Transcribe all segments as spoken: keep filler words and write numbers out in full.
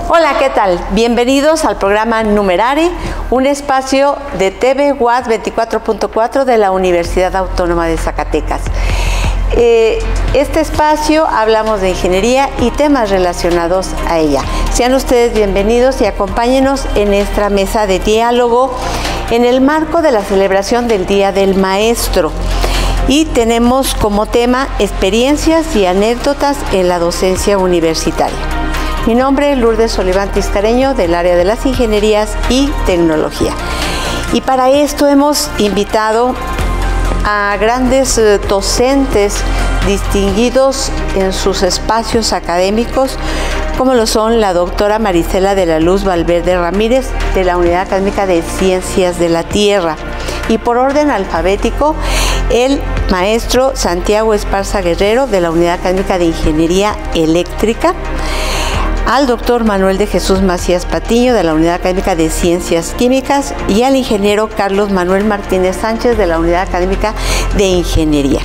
Hola, ¿qué tal? Bienvenidos al programa Numerare, un espacio de T V U A S veinticuatro punto cuatro de la Universidad Autónoma de Zacatecas. Eh, este espacio hablamos de ingeniería y temas relacionados a ella. Sean ustedes bienvenidos y acompáñenos en esta mesa de diálogo en el marco de la celebración del Día del Maestro. Y tenemos como tema experiencias y anécdotas en la docencia universitaria. Mi nombre es Lourdes Oliván Tiscareño, del área de las ingenierías y tecnología. Y para esto hemos invitado a grandes eh, docentes distinguidos en sus espacios académicos, como lo son la doctora Marisela de la Luz Valverde Ramírez, de la Unidad Académica de Ciencias de la Tierra. Y por orden alfabético, el maestro Santiago Esparza Guerrero, de la Unidad Académica de Ingeniería Eléctrica, al doctor Manuel de Jesús Macías Patiño, de la Unidad Académica de Ciencias Químicas, y al ingeniero Carlos Manuel Martínez Sánchez, de la Unidad Académica de Ingeniería.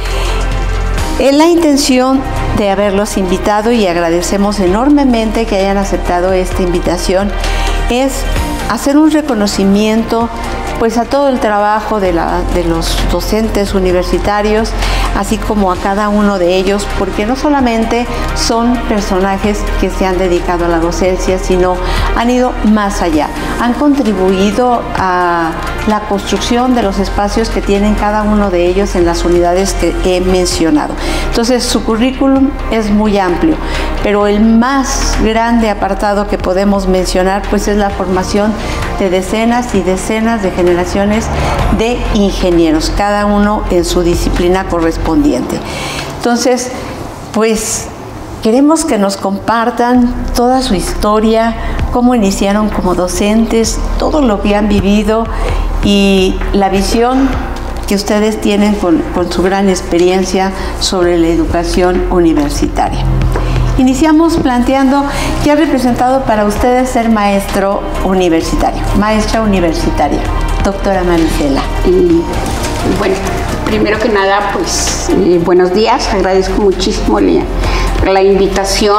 En la intención de haberlos invitado, y agradecemos enormemente que hayan aceptado esta invitación, es hacer un reconocimiento pues a todo el trabajo de, la, de los docentes universitarios, así como a cada uno de ellos, porque no solamente son personajes que se han dedicado a la docencia, sino han ido más allá, han contribuido a la construcción de los espacios que tienen cada uno de ellos en las unidades que he mencionado. Entonces, su currículum es muy amplio, pero el más grande apartado que podemos mencionar pues es la formación de decenas y decenas de generaciones de ingenieros, cada uno en su disciplina correspondiente. Entonces, pues queremos que nos compartan toda su historia, cómo iniciaron como docentes, todo lo que han vivido y la visión que ustedes tienen con, con su gran experiencia sobre la educación universitaria. Iniciamos planteando qué ha representado para ustedes ser maestro universitario, maestra universitaria, doctora Marisela. Y, bueno, primero que nada, pues eh, buenos días, agradezco muchísimo la, la invitación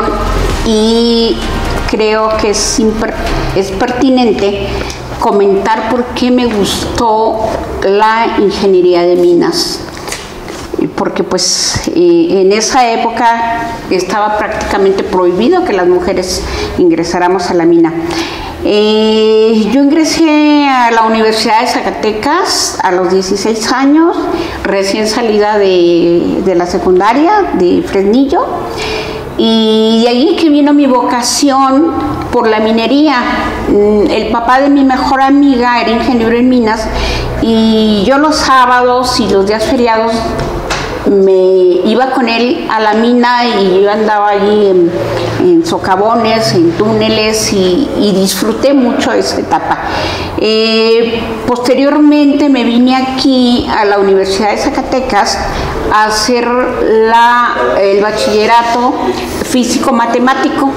y creo que es, es pertinente comentar por qué me gustó la ingeniería de minas. Porque pues eh, en esa época estaba prácticamente prohibido que las mujeres ingresáramos a la mina. Eh, yo ingresé a la Universidad de Zacatecas a los dieciséis años, recién salida de, de la secundaria de Fresnillo, y de allí que vino mi vocación por la minería. El papá de mi mejor amiga era ingeniero en minas y yo los sábados y los días feriados me iba con él a la mina y yo andaba allí en, en socavones, en túneles y, y disfruté mucho esa etapa. Eh, posteriormente me vine aquí a la Universidad de Zacatecas a hacer la, el bachillerato físico-matemático,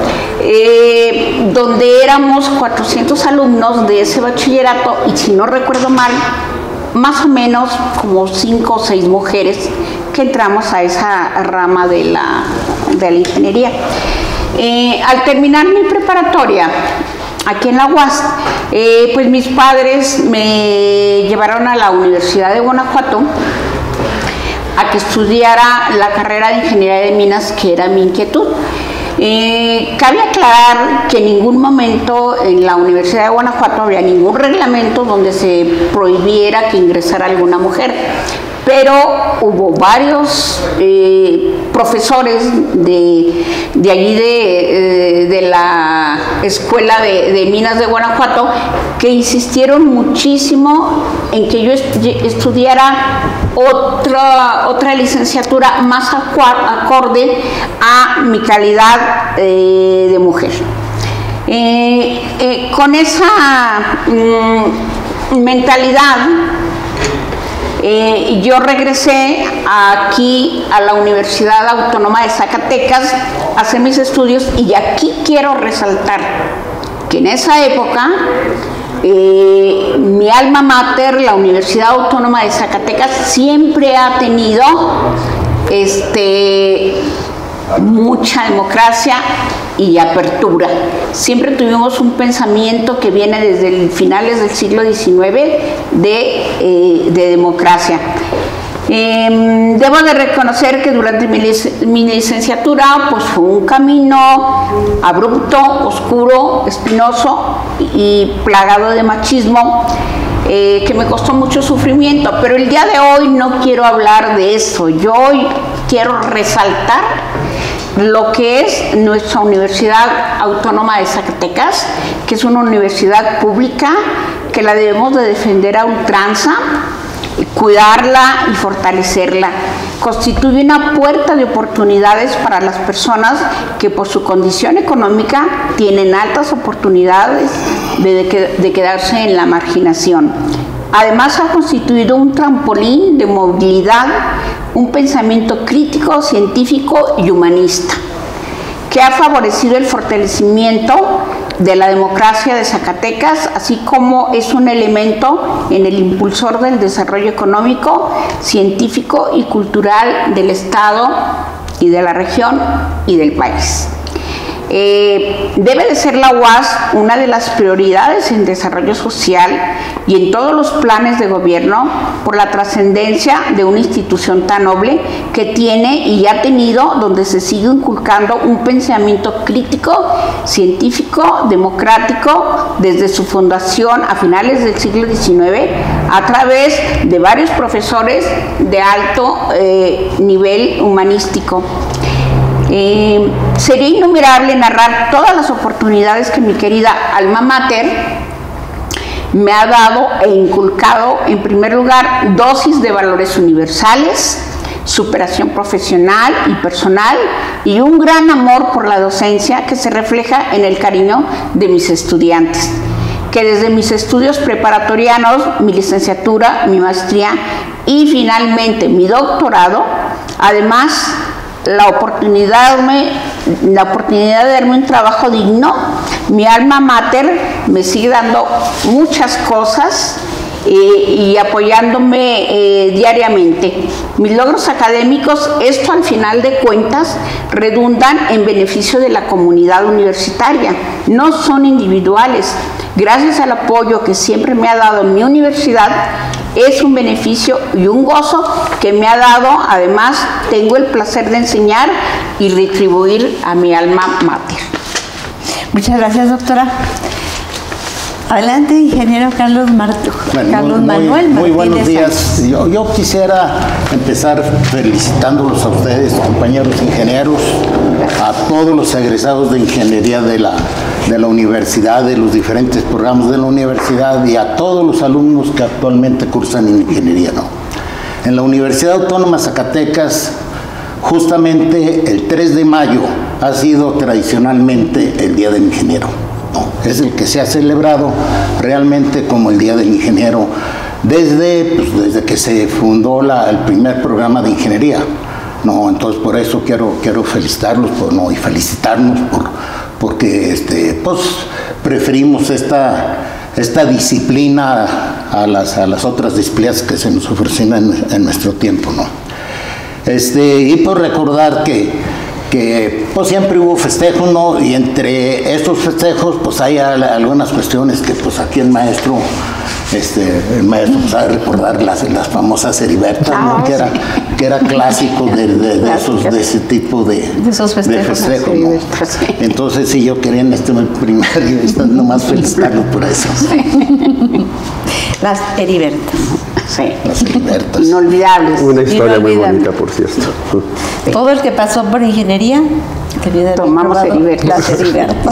eh, donde éramos cuatrocientos alumnos de ese bachillerato y si no recuerdo mal, más o menos como cinco o seis mujeres que entramos a esa rama de la, de la ingeniería. Eh, al terminar mi preparatoria aquí en la U A S, eh, pues mis padres me llevaron a la Universidad de Guanajuato a que estudiara la carrera de ingeniería de minas, que era mi inquietud. Eh, cabe aclarar que en ningún momento en la Universidad de Guanajuato había ningún reglamento donde se prohibiera que ingresara alguna mujer, pero hubo varios eh, profesores de, de allí de, eh, de la Escuela de, de Minas de Guanajuato que insistieron muchísimo en que yo estudiara otra, otra licenciatura más acorde a mi calidad eh, de mujer. Eh, eh, con esa mm, mentalidad, Eh, yo regresé aquí a la Universidad Autónoma de Zacatecas a hacer mis estudios y aquí quiero resaltar que en esa época eh, mi alma mater, la Universidad Autónoma de Zacatecas, siempre ha tenido este, mucha democracia, y apertura. Siempre tuvimos un pensamiento que viene desde el finales del siglo diecinueve de, eh, de democracia. Eh, debo de reconocer que durante mi, lic mi licenciatura pues fue un camino abrupto, oscuro, espinoso y plagado de machismo, eh, que me costó mucho sufrimiento, pero el día de hoy no quiero hablar de eso. Yo hoy quiero resaltar lo que es nuestra Universidad Autónoma de Zacatecas, que es una universidad pública que la debemos de defender a ultranza, cuidarla y fortalecerla. Constituye una puerta de oportunidades para las personas que por su condición económica tienen altas oportunidades de, de quedarse en la marginación. Además ha constituido un trampolín de movilidad, un pensamiento crítico, científico y humanista, que ha favorecido el fortalecimiento de la democracia de Zacatecas, así como es un elemento en el impulsor del desarrollo económico, científico y cultural del Estado y de la región y del país. Eh, debe de ser la U A S una de las prioridades en desarrollo social y en todos los planes de gobierno por la trascendencia de una institución tan noble que tiene y ha tenido, donde se sigue inculcando un pensamiento crítico, científico, democrático desde su fundación a finales del siglo diecinueve a través de varios profesores de alto eh, nivel humanístico. Eh, sería innumerable narrar todas las oportunidades que mi querida alma mater me ha dado e inculcado. En primer lugar, dosis de valores universales, superación profesional y personal y un gran amor por la docencia que se refleja en el cariño de mis estudiantes, que desde mis estudios preparatorianos, mi licenciatura, mi maestría y finalmente mi doctorado, además la oportunidad, me, la oportunidad de darme un trabajo digno. Mi alma mater me sigue dando muchas cosas eh, y apoyándome eh, diariamente. Mis logros académicos, esto al final de cuentas, redundan en beneficio de la comunidad universitaria, no son individuales. Gracias al apoyo que siempre me ha dado mi universidad, es un beneficio y un gozo que me ha dado. Además, tengo el placer de enseñar y retribuir a mi alma mater. Muchas gracias, doctora. Adelante, ingeniero Carlos, Marto, bueno, Carlos muy, Manuel Muy Martínez buenos días. Yo, yo quisiera empezar felicitándolos a ustedes, compañeros ingenieros, a todos los egresados de ingeniería de la, de la universidad, de los diferentes programas de la universidad y a todos los alumnos que actualmente cursan en ingeniería, ¿no? En la Universidad Autónoma de Zacatecas, justamente el tres de mayo ha sido tradicionalmente el Día del Ingeniero. No, es el que se ha celebrado realmente como el Día del Ingeniero desde, pues, desde que se fundó la, el primer programa de ingeniería. No, entonces por eso quiero, quiero felicitarlos por, no, y felicitarnos por, porque este, pues, preferimos esta, esta disciplina a las, a las otras disciplinas que se nos ofrecen en, en nuestro tiempo, ¿no? Este, y por recordar que que pues siempre hubo festejos, ¿no? Y entre estos festejos pues hay algunas cuestiones que pues aquí el maestro este el maestro pues sabe recordar las, las famosas heribertas, ¿no? Que era, que era clásico de, de, de, esos, de ese tipo de, de esos festejos, de festejos, ¿no? Entonces sí, yo quería en este primario nomás felicitarlo por eso. Las heribertas. Sí. Las heribertas. Inolvidables. Una historia Inolvidable. muy bonita, por cierto. Sí. Todo el que pasó por ingeniería tomamos heribertas. Las heribertas.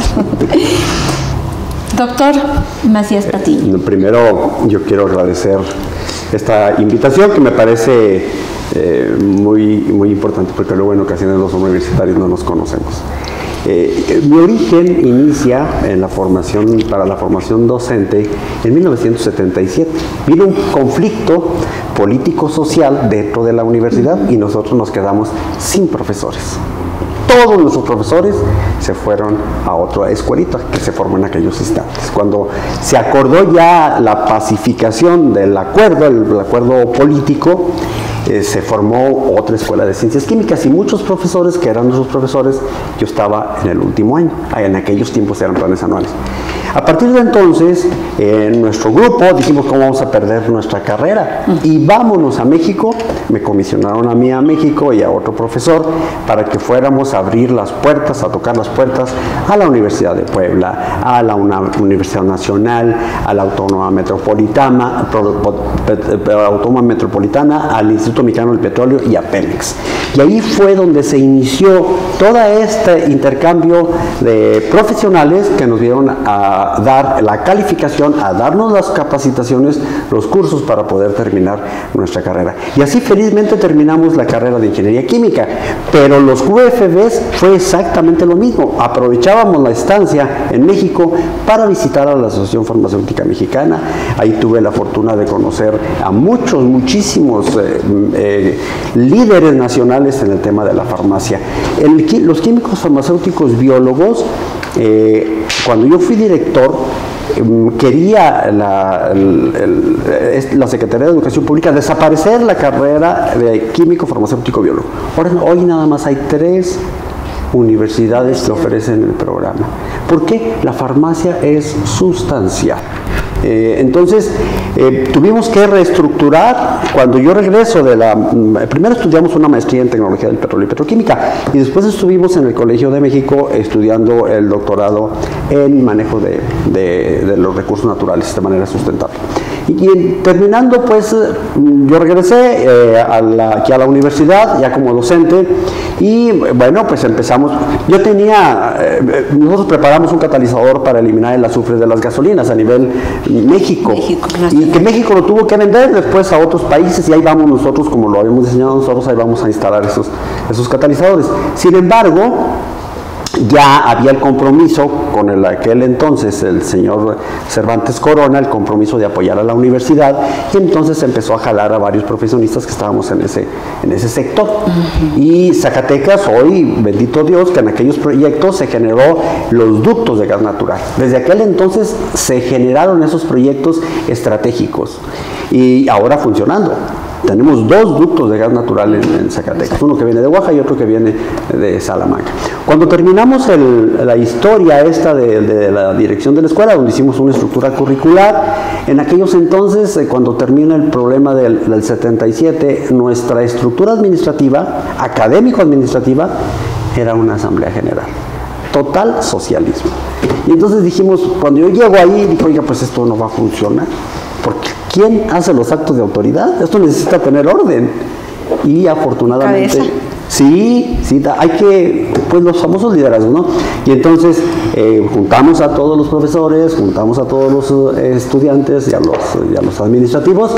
Doctor Macías Patiño. Primero yo quiero agradecer esta invitación que me parece eh, muy, muy importante, porque luego en ocasiones los universitarios no nos conocemos. Eh, mi origen inicia en la formación, para la formación docente en mil novecientos setenta y siete. Vino un conflicto político-social dentro de la universidad y nosotros nos quedamos sin profesores. Todos nuestros profesores se fueron a otra escuelita que se formó en aquellos instantes. Cuando se acordó ya la pacificación del acuerdo, el, el acuerdo político, eh, se formó otra escuela de ciencias químicas y muchos profesores que eran nuestros profesores, yo estaba en el último año, en aquellos tiempos eran planes anuales. A partir de entonces, en nuestro grupo dijimos cómo vamos a perder nuestra carrera y vámonos a México. Me comisionaron a mí a México y a otro profesor para que fuéramos a abrir las puertas, a tocar las puertas a la Universidad de Puebla, a la Universidad Nacional, a la Autónoma Metropolitana, Autónoma Metropolitana, al Instituto Mexicano del Petróleo y a Pemex. Y ahí fue donde se inició todo este intercambio de profesionales que nos dieron a dar la calificación, a darnos las capacitaciones, los cursos para poder terminar nuestra carrera. Y así felizmente terminamos la carrera de Ingeniería Química, pero los Q F Bs fue exactamente lo mismo. Aprovechábamos la estancia en México para visitar a la Asociación Farmacéutica Mexicana. Ahí tuve la fortuna de conocer a muchos, muchísimos eh, eh, líderes nacionales en el tema de la farmacia. El, los químicos farmacéuticos biólogos, eh, cuando yo fui director, quería la, el, el, la Secretaría de Educación Pública desaparecer la carrera de químico farmacéutico biólogo. Ahora, hoy nada más hay tres universidades que ofrecen el programa. ¿Por qué? La farmacia es sustancial. Eh, entonces, eh, tuvimos que reestructurar. Cuando yo regreso de la... Primero estudiamos una maestría en Tecnología del Petróleo y Petroquímica y después estuvimos en el Colegio de México estudiando el doctorado en manejo de, de, de los recursos naturales de manera sustentable. Y, y terminando, pues, yo regresé eh, a la, aquí a la universidad, ya como docente, y bueno, pues empezamos. Yo tenía... Eh, nosotros preparamos un catalizador para eliminar el azufre de las gasolinas a nivel México, México y que México lo tuvo que vender después a otros países y ahí vamos nosotros, como lo habíamos diseñado nosotros, ahí vamos a instalar esos, esos catalizadores. Sin embargo, ya había el compromiso con el, aquel entonces el señor Cervantes Corona, el compromiso de apoyar a la universidad, y entonces empezó a jalar a varios profesionistas que estábamos en ese, en ese sector. Uh-huh. Y Zacatecas, hoy, bendito Dios, que en aquellos proyectos se generó los ductos de gas natural. Desde aquel entonces se generaron esos proyectos estratégicos y ahora funcionando. Tenemos dos ductos de gas natural en, en Zacatecas, uno que viene de Oaxaca y otro que viene de Salamanca. Cuando terminamos el, la historia esta de, de la dirección de la escuela, donde hicimos una estructura curricular, en aquellos entonces, eh, cuando termina el problema del, del setenta y siete, nuestra estructura administrativa, académico-administrativa, era una asamblea general. Total socialismo. Y entonces dijimos, cuando yo llego ahí, digo, oiga, pues esto no va a funcionar, porque ¿quién hace los actos de autoridad? Esto necesita tener orden. Y afortunadamente... ¿Cabeza? Sí, sí, hay que, pues los famosos liderazgos, ¿no? Y entonces eh, juntamos a todos los profesores, juntamos a todos los eh, estudiantes y a los, y a los administrativos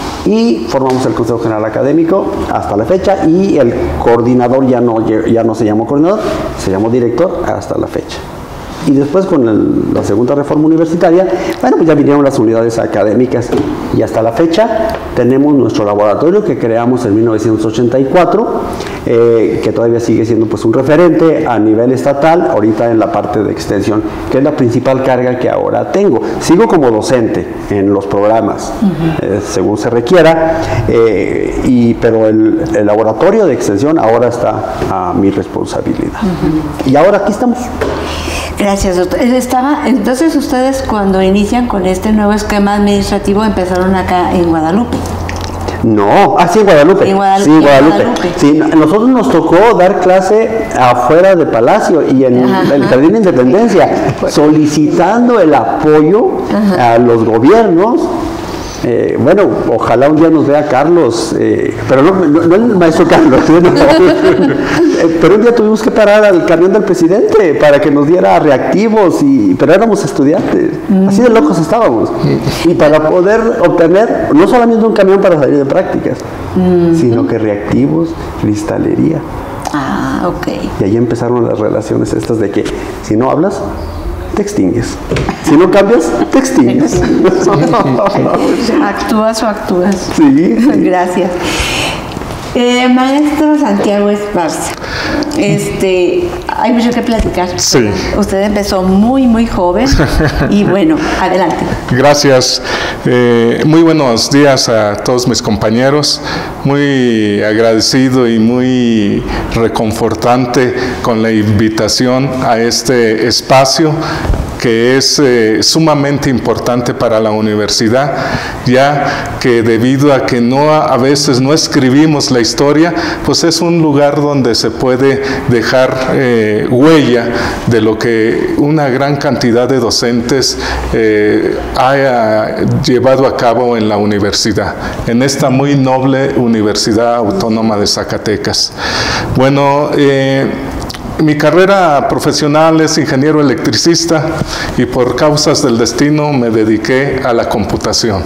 y formamos el Consejo General Académico hasta la fecha, y el coordinador ya no, ya no se llamó coordinador, se llamó director hasta la fecha. Y después con el, la segunda reforma universitaria, bueno, pues ya vinieron las unidades académicas y hasta la fecha tenemos nuestro laboratorio que creamos en mil novecientos ochenta y cuatro, eh, que todavía sigue siendo pues un referente a nivel estatal, ahorita en la parte de extensión, que es la principal carga que ahora tengo. Sigo como docente en los programas, uh-huh. eh, según se requiera, eh, y, pero el, el laboratorio de extensión ahora está a mi responsabilidad. Uh-huh. Y ahora aquí estamos. Gracias, doctor. Estaba, entonces ustedes cuando inician con este nuevo esquema administrativo empezaron acá en Guadalupe. No, ah, sí, en Guadalupe. En Guadalupe. Sí, en Guadalupe. Guadalupe. Sí, nosotros nos tocó dar clase afuera de Palacio y en ajá, el Jardín de Independencia, solicitando el apoyo ajá. a los gobiernos. Eh, bueno, ojalá un día nos vea Carlos, eh, pero no, no, no el maestro Carlos, ¿sí? No. eh, pero un día tuvimos que parar al camión del presidente para que nos diera reactivos, y, pero éramos estudiantes, mm. así de locos estábamos, y para poder obtener no solamente un camión para salir de prácticas, mm. sino que reactivos, cristalería. Ah, ok. Y ahí empezaron las relaciones estas de que si no hablas, te extingues. Si no cambias, te extingues. Actúas o actúas. Sí. Gracias. Eh, maestro Santiago Esparza, este, hay mucho que platicar. Sí. Usted empezó muy, muy joven y bueno, adelante. Gracias. Eh, muy buenos días a todos mis compañeros. Muy agradecido y muy reconfortante con la invitación a este espacio que es eh, sumamente importante para la universidad, ya que debido a que no a veces no escribimos la historia, pues es un lugar donde se puede dejar eh, huella de lo que una gran cantidad de docentes eh, ha llevado a cabo en la universidad, en esta muy noble Universidad Autónoma de Zacatecas. Bueno, eh, mi carrera profesional es ingeniero electricista y por causas del destino me dediqué a la computación.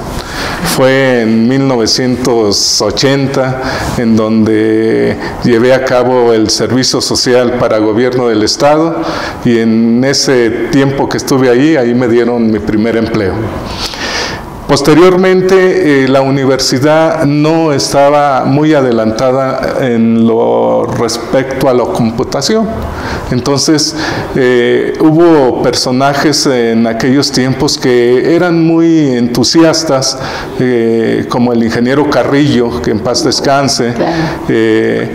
Fue en mil novecientos ochenta en donde llevé a cabo el servicio social para gobierno del estado y en ese tiempo que estuve ahí, ahí me dieron mi primer empleo. Posteriormente, eh, la universidad no estaba muy adelantada en lo respecto a la computación. Entonces, eh, hubo personajes en aquellos tiempos que eran muy entusiastas, eh, como el ingeniero Carrillo, que en paz descanse, eh,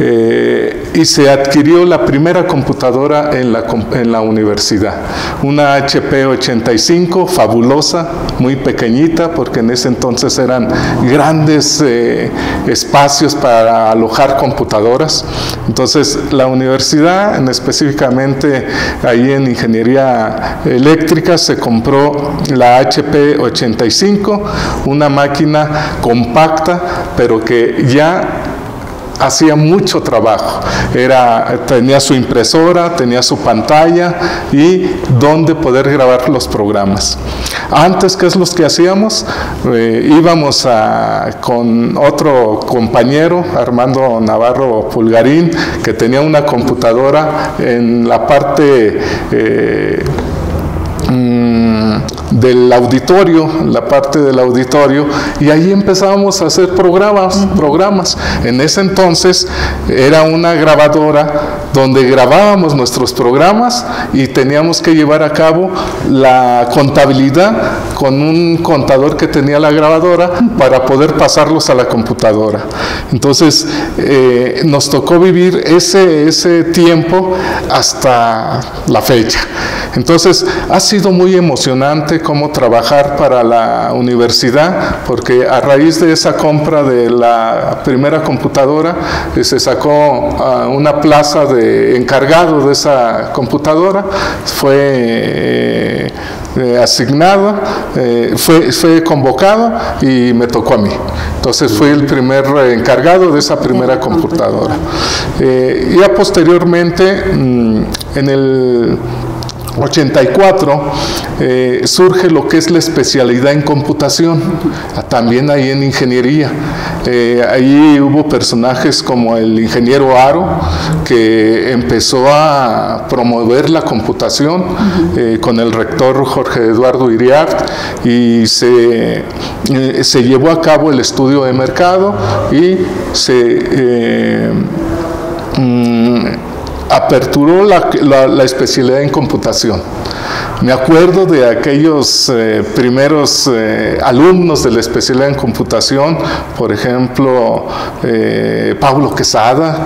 eh, y se adquirió la primera computadora en la, en la universidad. Una H P ochenta y cinco, fabulosa, muy pequeñita, porque en ese entonces eran grandes eh, espacios para alojar computadoras. Entonces la universidad, en específicamente ahí en ingeniería eléctrica, se compró la H P ochenta y cinco, una máquina compacta, pero que ya hacía mucho trabajo. Era, tenía su impresora, tenía su pantalla y donde poder grabar los programas. Antes, ¿qué es lo que hacíamos? Eh, íbamos a, con otro compañero, Armando Navarro Pulgarín, que tenía una computadora en la parte eh, del auditorio, la parte del auditorio, y ahí empezábamos a hacer programas, uh-huh. programas. En ese entonces era una grabadora donde grabábamos nuestros programas y teníamos que llevar a cabo la contabilidad con un contador que tenía la grabadora para poder pasarlos a la computadora. Entonces eh, nos tocó vivir ese, ese tiempo hasta la fecha. Entonces ha sido muy emocionante cómo trabajar para la universidad, porque a raíz de esa compra de la primera computadora eh, se sacó uh, una plaza de encargado de esa computadora, fue eh, eh, asignado, eh, fue, fue convocado y me tocó a mí. Entonces fui el primer encargado de esa primera computadora. Eh, ya posteriormente, mmm, en el ochenta y cuatro eh, surge lo que es la especialidad en computación, también ahí en ingeniería. Eh, ahí hubo personajes como el ingeniero Aro, que empezó a promover la computación eh, con el rector Jorge Eduardo Iriart, y se, eh, se llevó a cabo el estudio de mercado y se eh, mm, aperturó la, la, la especialidad en computación. Me acuerdo de aquellos eh, primeros eh, alumnos de la especialidad en computación, por ejemplo, eh, Pablo Quesada,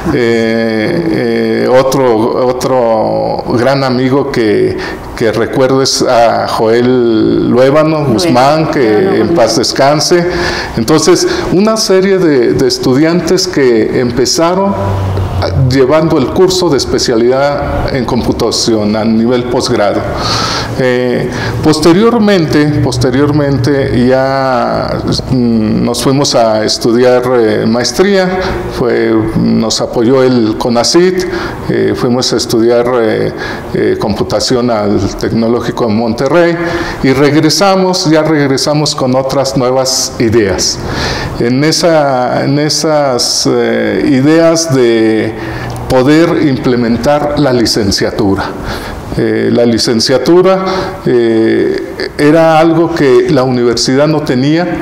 eh, eh, otro, otro gran amigo que, que recuerdo es a Joel Luébano Guzmán, que en paz descanse. Entonces, una serie de, de estudiantes que empezaron llevando el curso de especialidad en computación a nivel posgrado. Eh, posteriormente, posteriormente ya mm, nos fuimos a estudiar eh, maestría, fue, nos apoyó el CONACYT, eh, fuimos a estudiar eh, eh, computación al Tecnológico de Monterrey y regresamos, ya regresamos con otras nuevas ideas. En, esa, en esas eh, ideas de poder implementar la licenciatura. Eh, la licenciatura eh, era algo que la universidad no tenía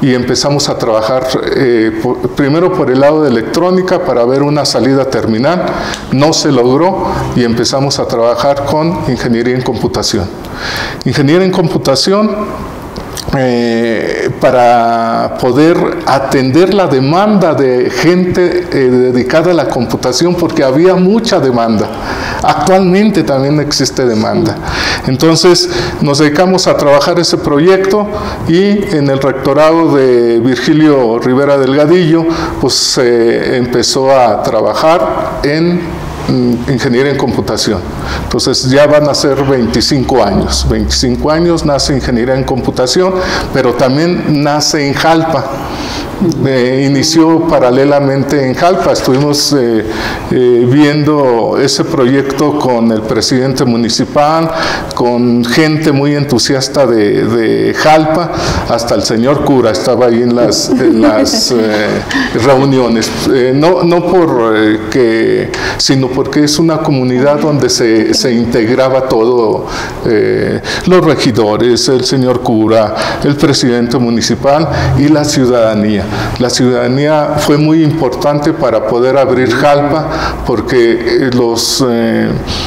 y empezamos a trabajar eh, por, primero por el lado de electrónica para ver una salida terminal. No se logró y empezamos a trabajar con ingeniería en computación. Ingeniería en computación Eh, para poder atender la demanda de gente eh, dedicada a la computación, porque había mucha demanda. Actualmente también existe demanda. Entonces nos dedicamos a trabajar ese proyecto y en el rectorado de Virgilio Rivera Delgadillo pues se eh, empezó a trabajar en ingeniería en computación. Entonces ya van a ser veinticinco años. veinticinco años nace ingeniería en computación, pero también nace en Jalpa. Eh, inició paralelamente en Jalpa. Estuvimos eh, eh, viendo ese proyecto con el presidente municipal, con gente muy entusiasta de, de Jalpa, hasta el señor cura estaba ahí en las, en las eh, reuniones. Eh, no, no por eh, que, sino porque es una comunidad donde se, se integraba todo, eh, los regidores, el señor cura, el presidente municipal y la ciudadanía. La ciudadanía fue muy importante para poder abrir Jalpa, porque los eh,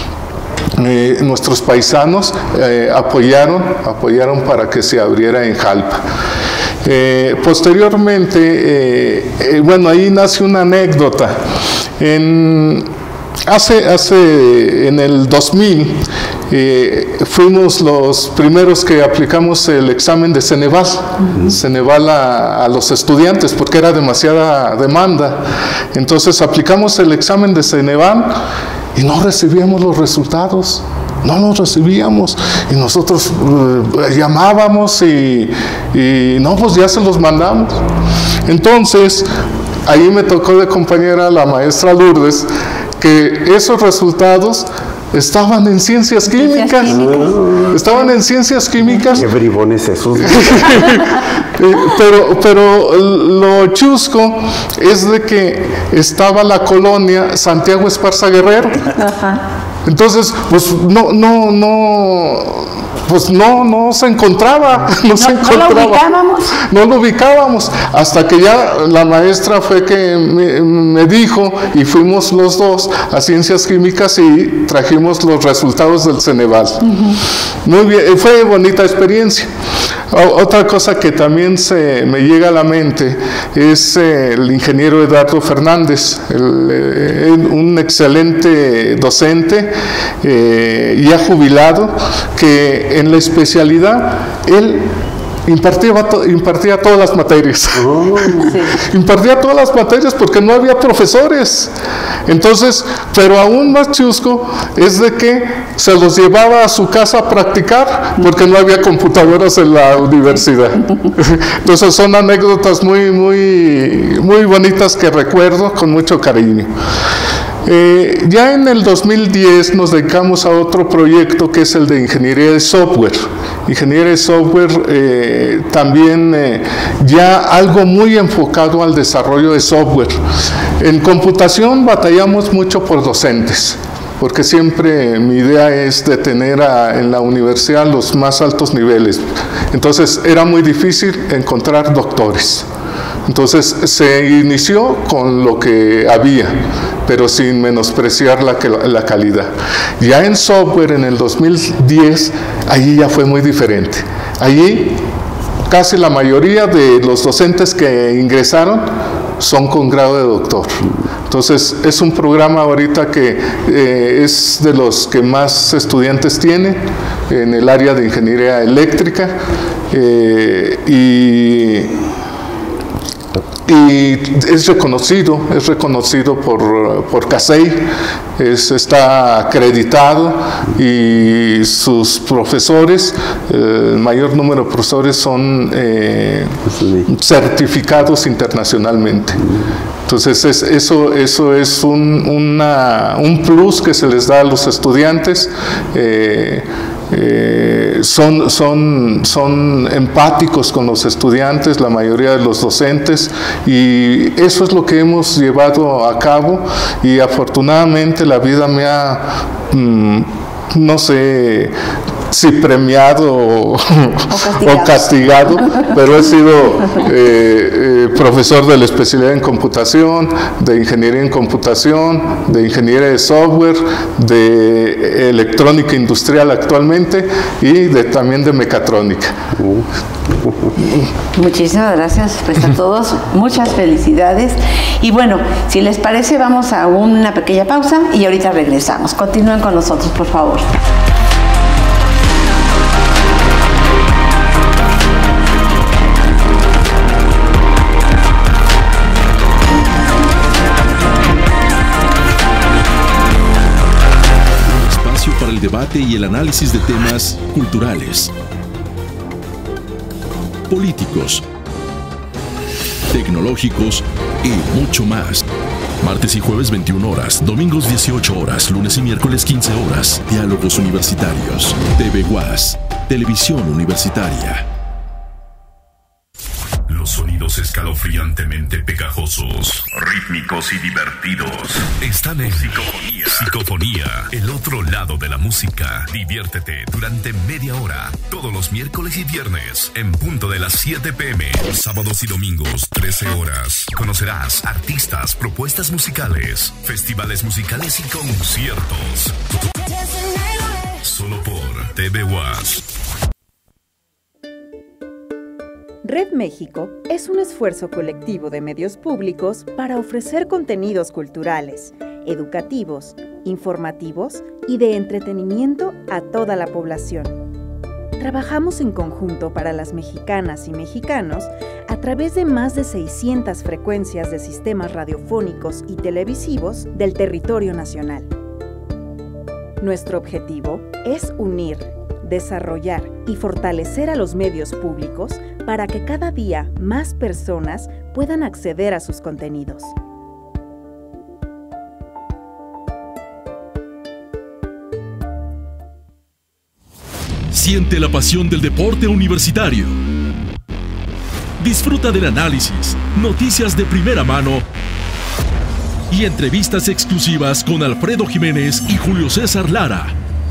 eh, nuestros paisanos eh, apoyaron, apoyaron para que se abriera en Jalpa. Eh, posteriormente, eh, eh, bueno, ahí nace una anécdota. En, hace, hace, en el dos mil, Eh, fuimos los primeros que aplicamos el examen de Ceneval, uh-huh. Ceneval a, a los estudiantes, porque era demasiada demanda. Entonces aplicamos el examen de Ceneval y no recibíamos los resultados, no los recibíamos, y nosotros uh, llamábamos y, y no, pues ya se los mandamos. Entonces ahí me tocó de compañera la maestra Lourdes, que esos resultados estaban en ciencias químicas. químicas. Estaban en ciencias químicas. Qué bribones esos. pero, pero lo chusco es de que estaba la colonia Santiago Esparza Guerrero. Ajá. Entonces, pues no, no, no, pues no, no se encontraba, no, no se encontraba. No lo ubicábamos. No lo ubicábamos, hasta que ya la maestra fue que me, me dijo, y fuimos los dos a Ciencias Químicas y trajimos los resultados del Ceneval. Uh-huh. Muy bien, fue bonita experiencia. O, otra cosa que también se me llega a la mente es eh, el ingeniero Eduardo Fernández, el, eh, un excelente docente, eh, ya jubilado, que en la especialidad él Impartía, impartía todas las materias. Oh, sí. Impartía todas las materias porque no había profesores. Entonces, pero aún más chusco es de que se los llevaba a su casa a practicar porque no había computadoras en la universidad. Entonces son anécdotas muy, muy, muy bonitas que recuerdo con mucho cariño. Eh, ya en el dos mil diez nos dedicamos a otro proyecto que es el de ingeniería de software. Ingeniería de software eh, también eh, ya algo muy enfocado al desarrollo de software. En computación batallamos mucho por docentes, porque siempre mi idea es de tener a, en la universidad los más altos niveles. Entonces era muy difícil encontrar doctores. Entonces se inició con lo que había, pero sin menospreciar la, la calidad. Ya en software, en el dos mil diez, allí ya fue muy diferente. Allí casi la mayoría de los docentes que ingresaron son con grado de doctor. Entonces es un programa ahorita que eh, es de los que más estudiantes tiene en el área de ingeniería eléctrica eh, y y es reconocido, es reconocido por, por CASEI, es, está acreditado y sus profesores, eh, el mayor número de profesores son eh, certificados internacionalmente. Entonces es, eso, eso es un, una, un plus que se les da a los estudiantes. Eh, Eh, son, son, son empáticos con los estudiantes, la mayoría de los docentes, y eso es lo que hemos llevado a cabo, y afortunadamente la vida me ha, mmm, no sé, si premiado o, o castigado, o castigado pero he sido eh, eh, profesor de la especialidad en computación, de ingeniería en computación, de ingeniería de software, de electrónica industrial actualmente y de, también de mecatrónica. Muchísimas gracias pues a todos, muchas felicidades. Y bueno, si les parece, vamos a una pequeña pausa y ahorita regresamos. Continúen con nosotros, por favor. Para el debate y el análisis de temas culturales, políticos, tecnológicos y mucho más. Martes y jueves veintiuna horas, domingos dieciocho horas, lunes y miércoles quince horas. Diálogos universitarios. T V UAS, Televisión Universitaria. Los sonidos escalofriantemente pegajosos, rítmicos y divertidos están en Psicofonía. Psicofonía, el otro lado de la música. Diviértete durante media hora, todos los miércoles y viernes, en punto de las siete pe eme, sábados y domingos, trece horas. Conocerás artistas, propuestas musicales, festivales musicales y conciertos. Solo por T V UAS. Red México es un esfuerzo colectivo de medios públicos para ofrecer contenidos culturales, educativos, informativos y de entretenimiento a toda la población. Trabajamos en conjunto para las mexicanas y mexicanos a través de más de seiscientas frecuencias de sistemas radiofónicos y televisivos del territorio nacional. Nuestro objetivo es unir, desarrollar y fortalecer a los medios públicos para que cada día más personas puedan acceder a sus contenidos. Siente la pasión del deporte universitario. Disfruta del análisis, noticias de primera mano y entrevistas exclusivas con Alfredo Jiménez y Julio César Lara.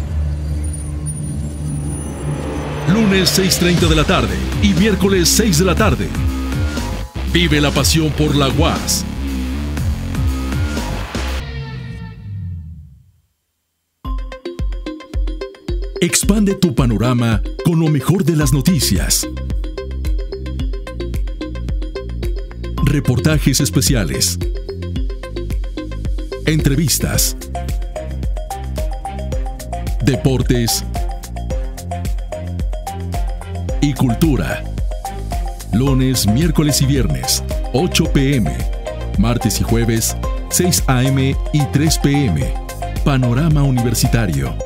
Lunes seis treinta de la tarde y miércoles seis de la tarde. Vive la pasión por la UAS. Expande tu panorama con lo mejor de las noticias. Reportajes especiales. Entrevistas. Deportes. Y cultura. Lunes, miércoles y viernes, ocho pe eme. Martes y jueves, seis a eme y tres pe eme. Panorama Universitario.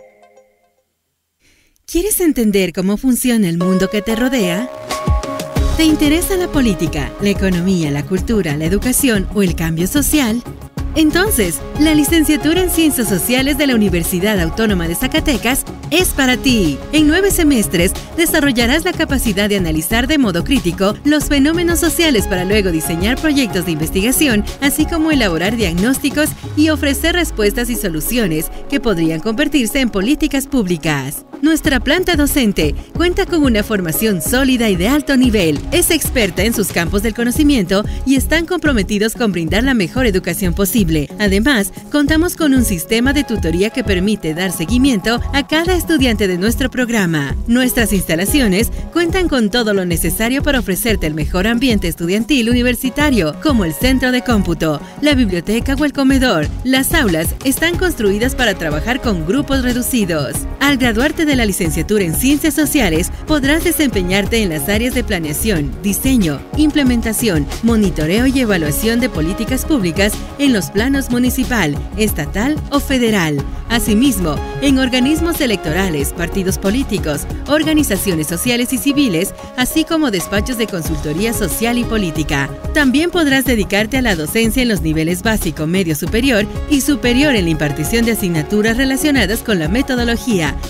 ¿Quieres entender cómo funciona el mundo que te rodea? ¿Te interesa la política, la economía, la cultura, la educación o el cambio social? Entonces, la licenciatura en Ciencias Sociales de la Universidad Autónoma de Zacatecas es para ti. En nueve semestres desarrollarás la capacidad de analizar de modo crítico los fenómenos sociales para luego diseñar proyectos de investigación, así como elaborar diagnósticos y ofrecer respuestas y soluciones que podrían convertirse en políticas públicas. Nuestra planta docente cuenta con una formación sólida y de alto nivel, es experta en sus campos del conocimiento y están comprometidos con brindar la mejor educación posible. Además, contamos con un sistema de tutoría que permite dar seguimiento a cada estudiante de nuestro programa. Nuestras instalaciones cuentan con todo lo necesario para ofrecerte el mejor ambiente estudiantil universitario, como el centro de cómputo, la biblioteca o el comedor. Las aulas están construidas para trabajar con grupos reducidos. Al graduarte de la licenciatura en Ciencias Sociales, podrás desempeñarte en las áreas de planeación, diseño, implementación, monitoreo y evaluación de políticas públicas en los planos municipal, estatal o federal. Asimismo, en organismos electorales, partidos políticos, organizaciones sociales y civiles, así como despachos de consultoría social y política. También podrás dedicarte a la docencia en los niveles básico, medio superior y superior en la impartición de asignaturas relacionadas con la metodología, matemáticas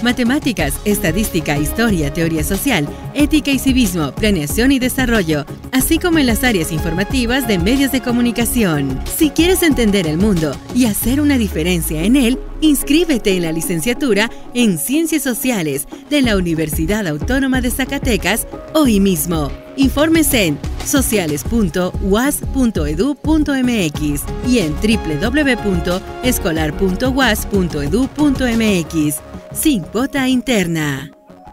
matemáticas, estadística, historia, teoría social, ética y civismo, planeación y desarrollo, así como en las áreas informativas de medios de comunicación. Si quieres entender el mundo y hacer una diferencia en él, inscríbete en la licenciatura en Ciencias Sociales de la Universidad Autónoma de Zacatecas hoy mismo. Informes en sociales punto u a s punto e d u punto m x y en doble u doble u doble u punto escolar punto u a s punto e d u punto m x. Sin cuota interna.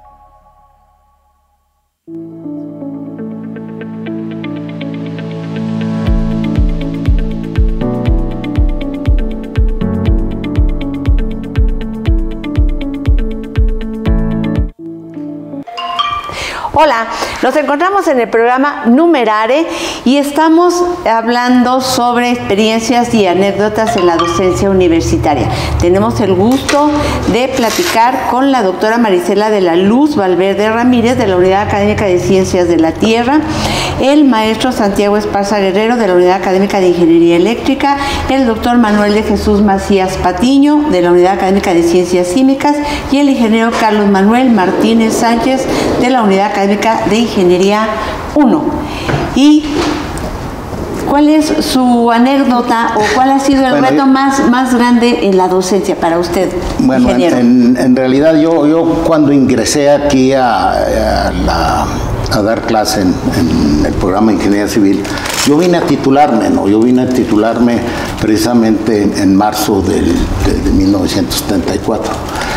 Hola, nos encontramos en el programa Numerare y estamos hablando sobre experiencias y anécdotas en la docencia universitaria. Tenemos el gusto de platicar con la doctora Marisela de la Luz Valverde Ramírez de la Unidad Académica de Ciencias de la Tierra, el maestro Santiago Esparza Guerrero de la Unidad Académica de Ingeniería Eléctrica, el doctor Manuel de Jesús Macías Patiño de la Unidad Académica de Ciencias Químicas y el ingeniero Carlos Manuel Martínez Sánchez de la Unidad Académica de Ingeniería uno. ¿Y cuál es su anécdota o cuál ha sido el bueno, reto más, más grande en la docencia para usted, bueno, ingeniero? En, en realidad yo, yo cuando ingresé aquí a, a, la, a dar clase en, en el programa de Ingeniería Civil, yo vine a titularme, ¿no? Yo vine a titularme precisamente en, en marzo del, de, de mil novecientos setenta y cuatro.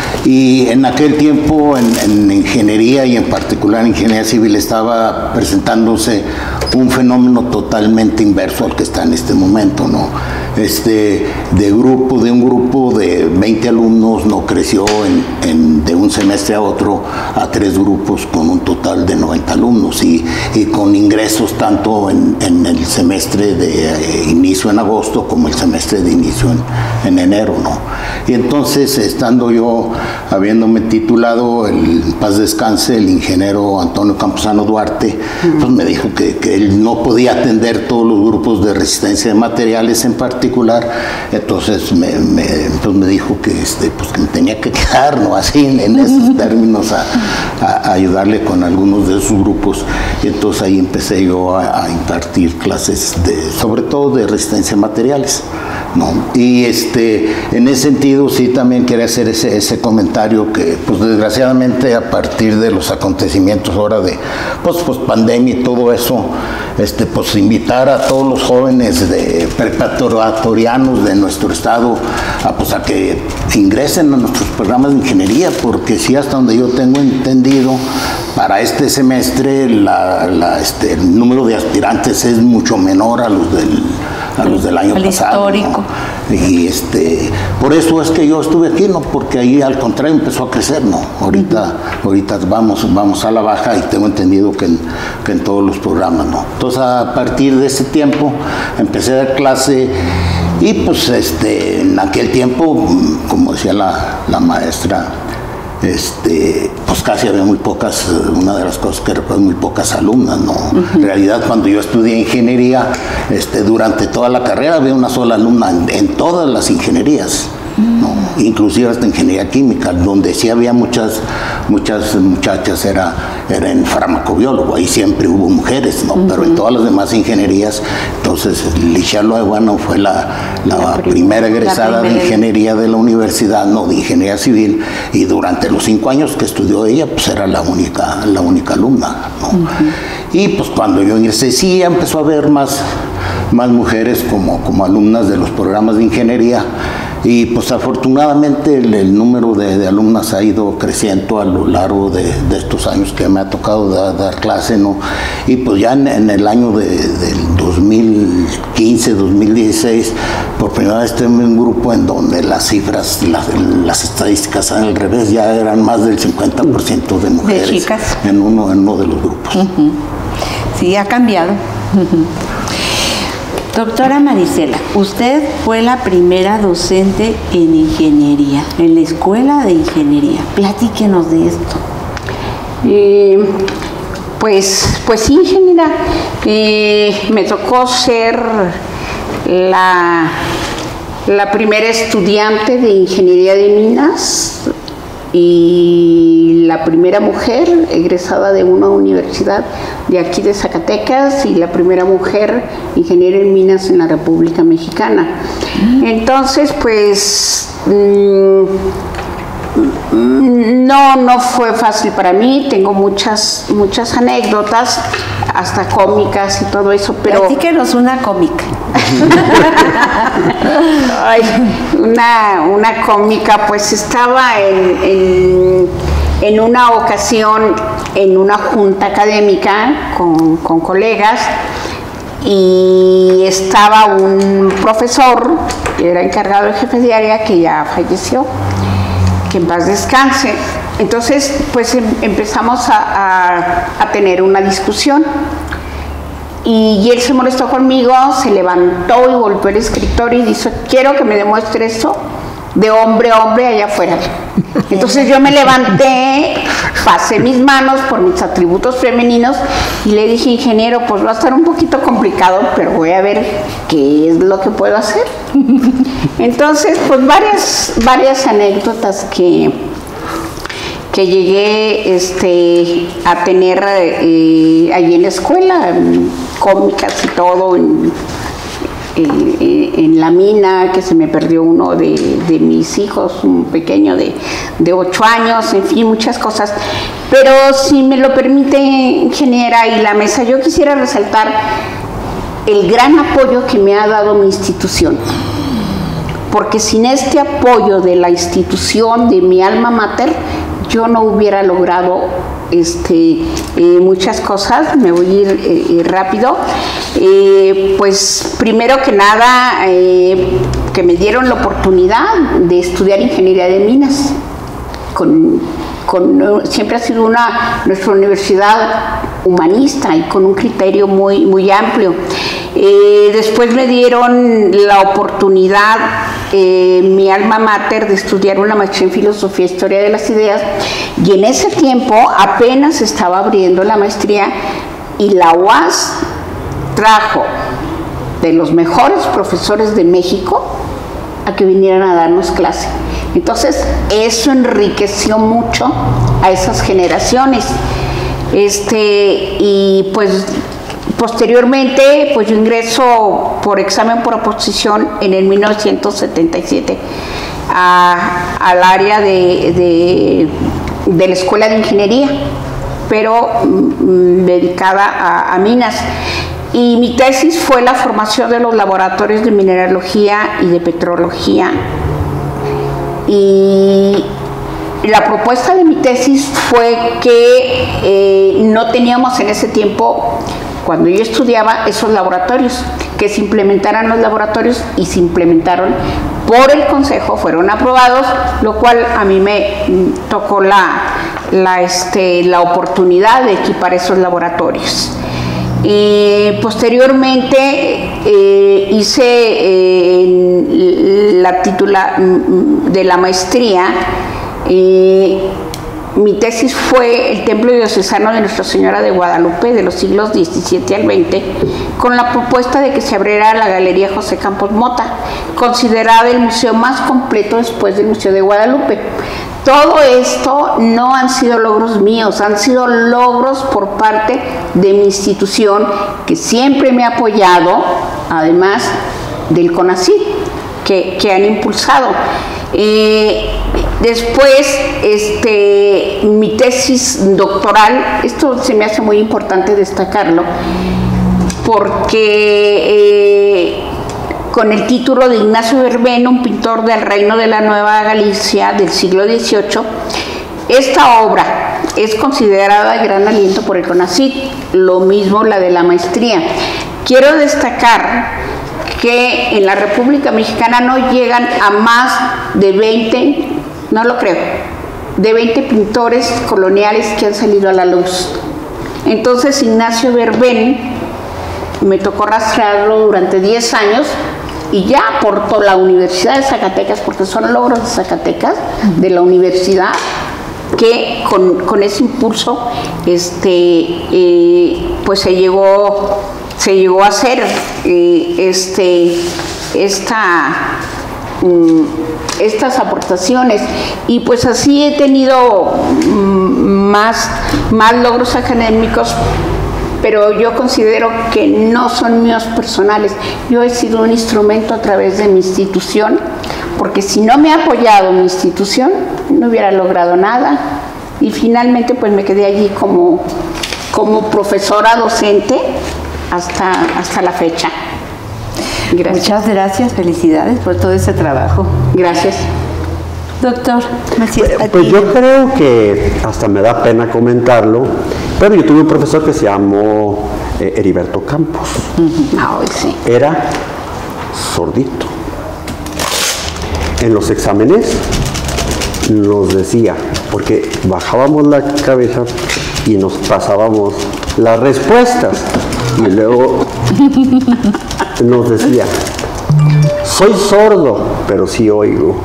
Y en aquel tiempo en, en ingeniería y en particular en ingeniería civil estaba presentándose un fenómeno totalmente inverso al que está en este momento, ¿no? Este, de grupo, de un grupo de veinte alumnos, no creció en, en, de un semestre a otro a tres grupos con un total de noventa alumnos y, y con ingresos tanto en, en el semestre de eh, inicio en agosto como el semestre de inicio en, en enero, ¿no? Y entonces, estando yo, habiéndome titulado, el paz descanse, el ingeniero Antonio Camposano Duarte, pues me dijo que, que él no podía atender todos los grupos de resistencia de materiales en particular, entonces me, me, pues me dijo que, este, pues que me tenía que quedar, ¿no? Así en, en esos términos a, a, a ayudarle con algunos de esos grupos, y entonces ahí empecé yo a, a impartir clases de, sobre todo de resistencia de materiales, ¿no? Y este, en ese sentido sí también quería hacer ese, ese comentario que pues desgraciadamente a partir de los acontecimientos ahora de pues, pues pandemia y todo eso, este, pues invitar a todos los jóvenes de preparatorianos de nuestro estado a, pues, a que ingresen a nuestros programas de ingeniería, porque sí, hasta donde yo tengo entendido, para este semestre la, la, este, el número de aspirantes es mucho menor a los del, a los del año el pasado, histórico. ¿no? Y este, por eso es que yo estuve aquí, ¿no? Porque ahí al contrario empezó a crecer, ¿no? Ahorita, uh-huh. ahorita vamos, vamos a la baja y tengo entendido que en, que en todos los programas, ¿no? Entonces a partir de ese tiempo empecé a dar clase y pues este, en aquel tiempo, como decía la, la maestra, Este, pues casi había muy pocas, una de las cosas que recuerdo, muy pocas alumnas, ¿no? Uh-huh. En realidad, cuando yo estudié ingeniería, este, durante toda la carrera había una sola alumna en, en todas las ingenierías, ¿no? Inclusive hasta ingeniería química, donde sí había muchas, muchas muchachas, era, era en farmacobiólogo, ahí siempre hubo mujeres, ¿no? Uh-huh. Pero en todas las demás ingenierías, entonces Licia Loe, bueno, fue la, la, la primera egresada la primera. de ingeniería de la universidad, no, de ingeniería civil, y durante los cinco años que estudió ella, pues era la única, la única alumna, ¿no? Uh-huh. Y pues cuando yo ingresé, sí empezó a haber más, más mujeres como, como alumnas de los programas de ingeniería. Y pues afortunadamente el, el número de, de alumnas ha ido creciendo a lo largo de, de estos años que me ha tocado da, dar clase, ¿no? Y pues ya en, en el año de, del dos mil quince, dos mil dieciséis, por primera vez tengo un grupo en donde las cifras, las, las estadísticas al revés, ya eran más del cincuenta por ciento de mujeres de chicas. En, uno, en uno de los grupos. Uh-huh. Sí, ha cambiado. Uh-huh. Doctora Marisela, usted fue la primera docente en ingeniería, en la escuela de ingeniería. Platíquenos de esto. Eh, pues, pues sí, ingeniera, eh, me tocó ser la, la primera estudiante de ingeniería de minas y la primera mujer egresada de una universidad de aquí de Zacatecas y la primera mujer ingeniera en minas en la República Mexicana. Entonces, pues mmm, no, no fue fácil para mí. Tengo muchas, muchas anécdotas, hasta cómicas y todo eso, pero... Platíquenos una cómica. Ay, una, una cómica, pues estaba en, en, en una ocasión en una junta académica con, con colegas, y estaba un profesor que era encargado del jefe de área, que ya falleció, que en paz descanse. Entonces, pues em, empezamos a, a, a tener una discusión, y, y él se molestó conmigo, se levantó y golpeó el escritorio y dijo: quiero que me demuestre esto de hombre a hombre allá afuera. Entonces yo me levanté, pasé mis manos por mis atributos femeninos y le dije: ingeniero, pues va a estar un poquito complicado, pero voy a ver qué es lo que puedo hacer. Entonces, pues varias, varias anécdotas que, que llegué este, a tener eh, allí en la escuela, cómicas y todo, en, en, en la mina, que se me perdió uno de, de mis hijos, un pequeño de, de ocho años, en fin, muchas cosas. Pero si me lo permite, ingeniera y la mesa, yo quisiera resaltar el gran apoyo que me ha dado mi institución, porque sin este apoyo de la institución, de mi alma mater, yo no hubiera logrado este, eh, muchas cosas. Me voy a ir eh, rápido. Eh, pues primero que nada, eh, que me dieron la oportunidad de estudiar ingeniería de minas. Con, con, siempre ha sido una, nuestra universidad humanista y con un criterio muy, muy amplio. Eh, después me dieron la oportunidad, eh, mi alma mater, de estudiar una maestría en filosofía e historia de las ideas, y en ese tiempo apenas estaba abriendo la maestría, y la U A S trajo de los mejores profesores de México a que vinieran a darnos clase. Entonces eso enriqueció mucho a esas generaciones. Este, y pues posteriormente, pues yo ingreso por examen por oposición en el mil novecientos setenta y siete a, al área de, de, de la Escuela de Ingeniería, pero mm, dedicada a, a minas. Y mi tesis fue la formación de los laboratorios de mineralogía y de petrología. Y la propuesta de mi tesis fue que eh, no teníamos en ese tiempo, cuando yo estudiaba, esos laboratorios, que se implementaran los laboratorios, y se implementaron por el Consejo, fueron aprobados, lo cual a mí me tocó la, la, este, la oportunidad de equipar esos laboratorios. Y posteriormente eh, hice eh, la titula de la maestría. Eh, mi tesis fue el Templo Diocesano de Nuestra Señora de Guadalupe, de los siglos diecisiete al veinte, con la propuesta de que se abriera la Galería José Campos Mota, considerada el museo más completo después del Museo de Guadalupe. Todo esto no han sido logros míos, han sido logros por parte de mi institución, que siempre me ha apoyado, además del CONACYT, que, que han impulsado. Eh, después, este, mi tesis doctoral, esto se me hace muy importante destacarlo, porque eh, con el título de Ignacio Verbena, un pintor del Reino de la Nueva Galicia del siglo dieciocho, esta obra es considerada de gran aliento por el CONACYT, lo mismo la de la maestría. Quiero destacar que en la República Mexicana no llegan a más de veinte, no lo creo, de veinte pintores coloniales que han salido a la luz. Entonces Ignacio Verbena me tocó rastrearlo durante diez años, y ya aportó la Universidad de Zacatecas, porque son logros de Zacatecas, de la universidad, que con, con ese impulso este, eh, pues se llegó, se llegó a hacer eh, este, esta, mmm, estas aportaciones, y pues así he tenido mmm, más, más logros académicos, pero yo considero que no son míos personales. Yo he sido un instrumento a través de mi institución, porque si no me ha apoyado mi institución, no hubiera logrado nada, y finalmente pues me quedé allí como, como profesora docente hasta, hasta la fecha. Gracias. Muchas gracias, felicidades por todo ese trabajo. Gracias. Doctor Macías. Pues, pues yo creo que hasta me da pena comentarlo, pero yo tuve un profesor que se llamó eh, Heriberto Campos. Uh-huh. Oh, sí. Era sordito. En los exámenes nos decía, porque bajábamos la cabeza y nos pasábamos las respuestas, y luego nos decía: soy sordo, pero sí oigo.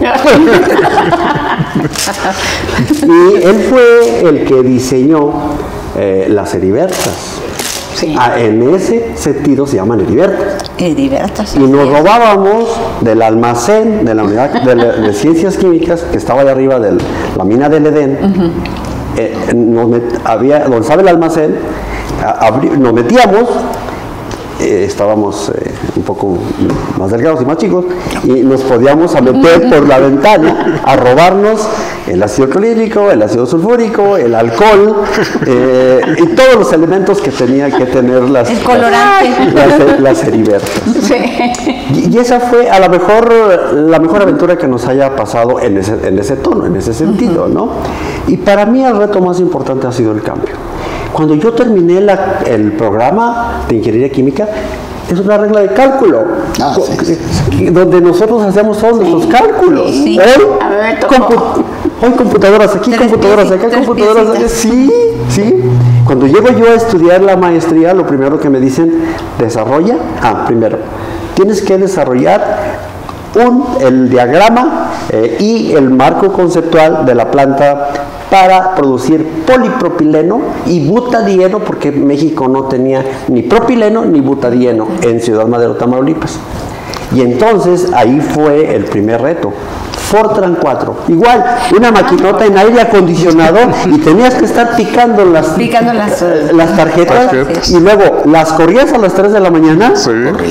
Y él fue el que diseñó eh, las heribertas. Sí. Ah, en ese sentido se llaman heribertas. Heribertas. Y nos robábamos del almacén de la unidad de, la, de ciencias químicas que estaba allá arriba de la mina del Edén. Uh-huh. eh, nos met, había, donde estaba el almacén, a, abri, nos metíamos. Eh, estábamos eh, un poco más delgados y más chicos, y nos podíamos a meter por la ventana a robarnos el ácido clorhídrico, el ácido sulfúrico, el alcohol, eh, y todos los elementos que tenía que tener las, el colorante. las, las, las heribertas. Sí. Y, y esa fue a lo mejor la mejor aventura que nos haya pasado en ese, en ese tono, en ese sentido, ¿no? Y para mí el reto más importante ha sido el cambio. Cuando yo terminé la, el programa de Ingeniería Química, es una regla de cálculo, ah, sí, sí. donde nosotros hacemos todos sí. nuestros cálculos. Sí. Hoy, compu hoy computadoras aquí, tres computadoras acá, computadoras acá. Sí, sí. Cuando llego yo a estudiar la maestría, lo primero que me dicen, desarrolla. Ah, primero, tienes que desarrollar un, el diagrama eh, y el marco conceptual de la planta para producir polipropileno y butadieno, porque México no tenía ni propileno ni butadieno en Ciudad Madero, Tamaulipas. Y entonces ahí fue el primer reto. Fortran cuatro, igual, una maquinota en aire acondicionado, y tenías que estar picando las, picando las, eh, las tarjetas, tarjetas, y luego las corrías a las tres de la mañana. Sí.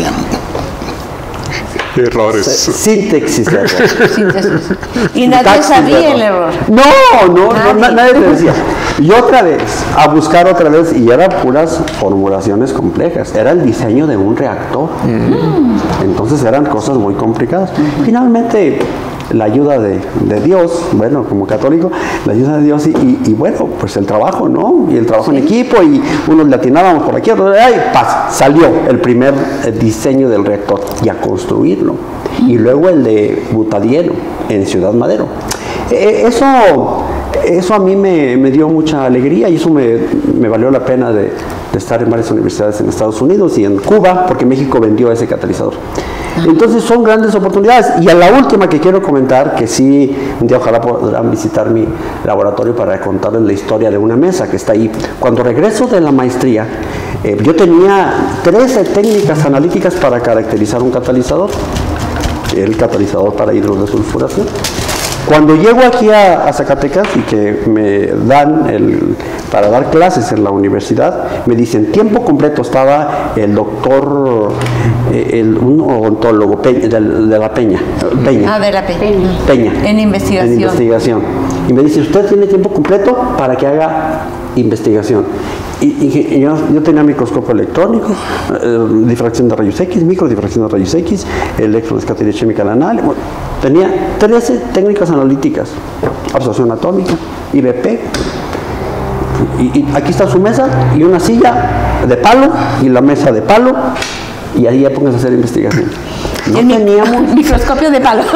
Errores. Síntesis de error. Síntesis. Y nadie sabía el error. No, no, nadie. no, nadie te decía. Y otra vez, a buscar otra vez, y eran puras formulaciones complejas. Era el diseño de un reactor. Mm. Entonces eran cosas muy complicadas. Mm-hmm. Finalmente, la ayuda de, de Dios, bueno, como católico, la ayuda de Dios y, y, y bueno, pues el trabajo, ¿no? Y el trabajo sí. en equipo, y unos le atinábamos por aquí, otros, ¡ay! ¡Paz! Salió el primer diseño del reactor, y a construirlo. Y luego el de butadieno en Ciudad Madero. Eh, eso, eso a mí me, me dio mucha alegría, y eso me, me valió la pena de, de estar en varias universidades en Estados Unidos y en Cuba, porque México vendió ese catalizador. Entonces son grandes oportunidades. Y a la última que quiero comentar, que sí, un día ojalá podrán visitar mi laboratorio para contarles la historia de una mesa que está ahí. Cuando regreso de la maestría, eh, yo tenía trece técnicas analíticas para caracterizar un catalizador, el catalizador para hidrodesulfuración. Cuando llego aquí a, a Zacatecas y que me dan el, para dar clases en la universidad, me dicen tiempo completo. Estaba el doctor, eh, el, un odontólogo Peña, de, de la Peña, Peña. Ah, de la Peña. Peña. En investigación. En investigación. Y me dice, usted tiene tiempo completo para que haga investigación. Y, y, y yo, yo tenía microscopio electrónico, eh, difracción de rayos X, microdifracción de rayos X, electroescatería chemical anal. Bueno, tenía trece técnicas analíticas, absorción atómica, I B P. Y, y aquí está su mesa y una silla de palo y la mesa de palo, y ahí ya pongas a hacer investigación. No el teníamos microscopio de palo.